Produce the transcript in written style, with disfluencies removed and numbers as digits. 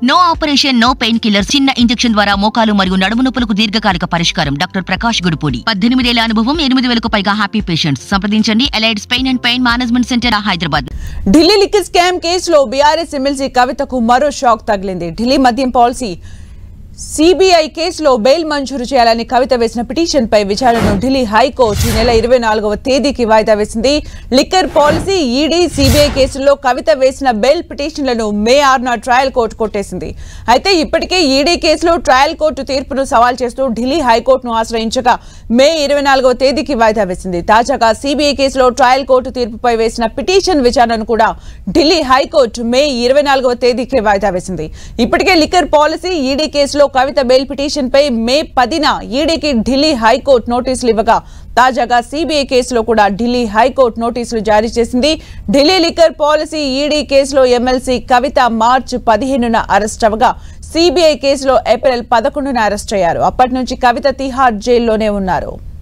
No operation, no pain killer. చిన్న injection ద్వారా మోకాలు మరియు నడుము నొప్పులకు దీర్ఘకాలిక పరిష్కారం. డాక్టర్ ప్రకాష్ గుడిపూడి. 18 ఏళ్ల అనుభవం, 8,000కు పైగా హ్యాపీ పేషెంట్స్. సంప్రదించండి. Allieds pain and pain management centre, Hyderabad. Delhi liquor scam కేసులో బీఆర్ఎస్ ఎమ్మెల్సీ కవితకు మరో షాక్ తగిలింది. ఢిల్లీ మద్యం పాలసీ సిబిఐ కేసులో బెయిల్ మంజూరు చేయాలని కవిత వేసిన పిటిషన్ పై విచారణను ఢిల్లీ హైకోర్టు ఈ నెల 24వ తేదీకి వాయిదా వేసింది. లిక్కర్ పాలసీ, ఈడీ, సిబిఐ కేసుల్లో కవిత వేసిన బెయిల్ పిటిషన్లను మే 6న ట్రయల్ కోర్టు కొట్టేసింది. అయితే ఇప్పటికే ఈడీ కేసులో ట్రయల్ కోర్టు తీర్పును సవాల్ చేస్తూ ఢిల్లీ హైకోర్టును ఆశ్రయించగా మే 24వ తేదీకి వాయిదా వేసింది. తాజాగా సిబిఐ కేసులో ట్రయల్ కోర్టు తీర్పుపై వేసిన పిటిషన్ విచారణను కూడా ఢిల్లీ హైకోర్టు మే 24వ తేదీకి వాయిదా వేసింది. ఇప్పటికే లిక్కర్ పాలసీ, ఈడీ కేసులో కవిత బెయిల్ పిటిషన్ పై మే 10న ఈడీకి ఢిల్లీ హైకోర్టు నోటీసులు ఇవ్వగా, తాజాగా సిబిఐ కేసులో కూడా ఢిల్లీ హైకోర్టు నోటీసులు జారీ చేసింది. ఢిల్లీ లిక్కర్ పాలసీ, ఈడీ కేసులో ఎమ్మెల్సీ కవిత మార్చి 15న అరెస్ట్ అవ్వగా, సిబిఐ కేసులో ఏప్రిల్ 11న అరెస్ట్ అయ్యారు. అప్పటి నుంచి కవిత తిహార్ జైల్లోనే ఉన్నారు.